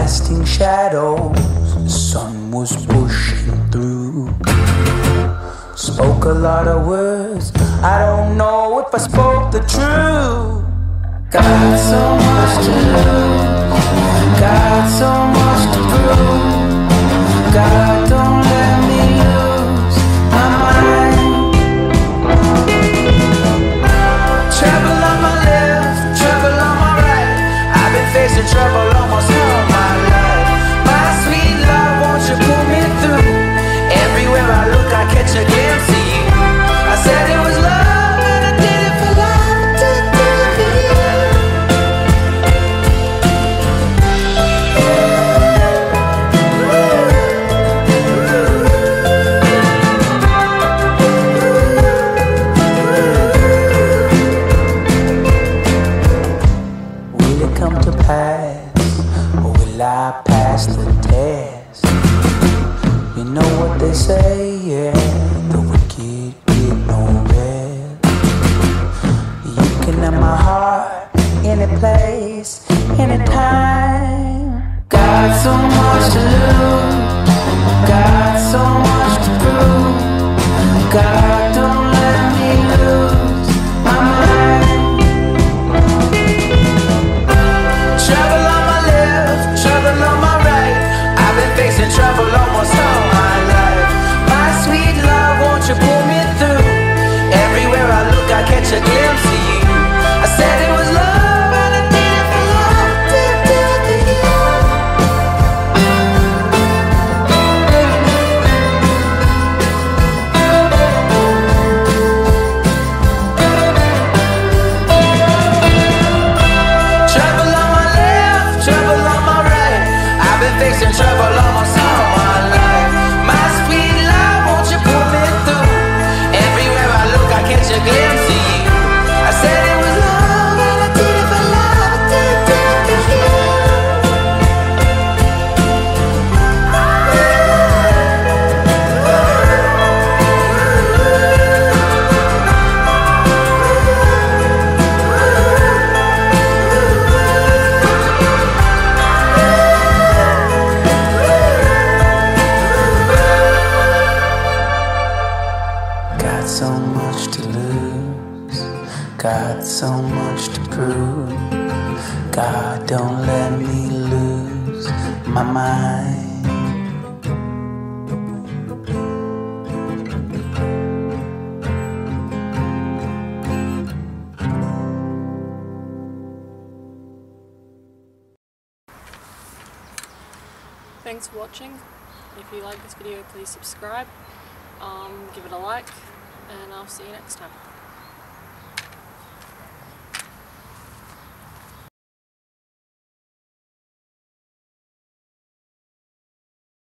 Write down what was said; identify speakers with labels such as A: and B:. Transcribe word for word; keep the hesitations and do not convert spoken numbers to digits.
A: casting shadows, the sun was pushing through. Spoke a lot of words, I don't know if I spoke the truth. Got so much to lose, got so much to prove. God, don't let me lose my mind. Trouble on my left, trouble on my right, I've been facing trouble almost all my life. My sweet love, won't you pull me through? Everywhere I look, I catch a glimpse of you. I said it was love, and I did it for love, I did it for you. Will it come to pass, or will I pass the test? You know what they say, yeah, the wicked get no rest. You can have my heart, any place, any time. Got so much to lose, got so much to prove. God, don't let me lose my mind. Trouble on my left, trouble on my right, I've been facing trouble almost all my life. My sweet love, won't you pull me through? Everywhere I look, I catch a glimpse of you. I said it was love, and I did it for love, did it for you. Trouble on my left, trouble on my right, I've been facing trouble almost all my life. My sweet love, won't you pull me through? Everywhere I look, I catch a glimpse of you. I said it was love, and I did it for love, I did it for you. Got so much to lose, got so much to prove. God, don't let me lose my mind.
B: Thanks for watching. If you like this video, please subscribe, um, give it a like, and I'll see you next time.